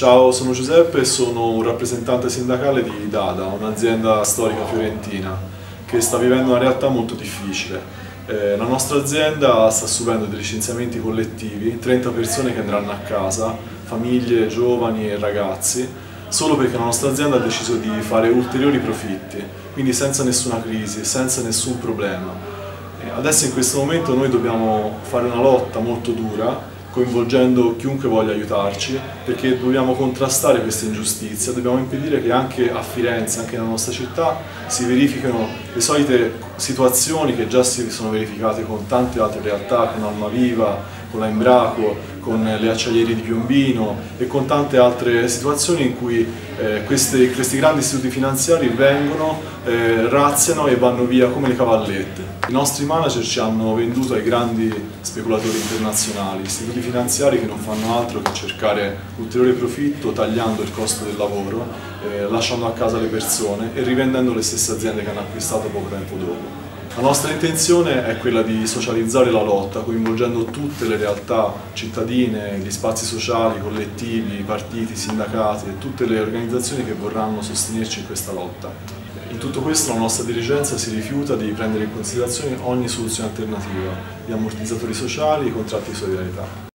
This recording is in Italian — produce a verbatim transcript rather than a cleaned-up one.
Ciao, sono Giuseppe e sono un rappresentante sindacale di Dada, un'azienda storica fiorentina che sta vivendo una realtà molto difficile. Eh, la nostra azienda sta subendo dei licenziamenti collettivi, trenta persone che andranno a casa, famiglie, giovani e ragazzi, solo perché la nostra azienda ha deciso di fare ulteriori profitti, quindi senza nessuna crisi, senza nessun problema. Eh, adesso in questo momento noi dobbiamo fare una lotta molto dura, coinvolgendo chiunque voglia aiutarci, perché dobbiamo contrastare questa ingiustizia, dobbiamo impedire che anche a Firenze, anche nella nostra città, si verifichino le solite situazioni che già si sono verificate con tante altre realtà, con Almaviva, con la Embraco, con le acciaierie di Piombino e con tante altre situazioni in cui eh, questi, questi grandi istituti finanziari vengono, eh, razziano e vanno via come le cavallette. I nostri manager ci hanno venduto ai grandi speculatori internazionali, istituti finanziari che non fanno altro che cercare ulteriore profitto tagliando il costo del lavoro, eh, lasciando a casa le persone e rivendendo le stesse aziende che hanno acquistato poco tempo dopo. La nostra intenzione è quella di socializzare la lotta, coinvolgendo tutte le realtà cittadine, gli spazi sociali, collettivi, i partiti, i sindacati e tutte le organizzazioni che vorranno sostenerci in questa lotta. In tutto questo la nostra dirigenza si rifiuta di prendere in considerazione ogni soluzione alternativa, gli ammortizzatori sociali e i contratti di solidarietà.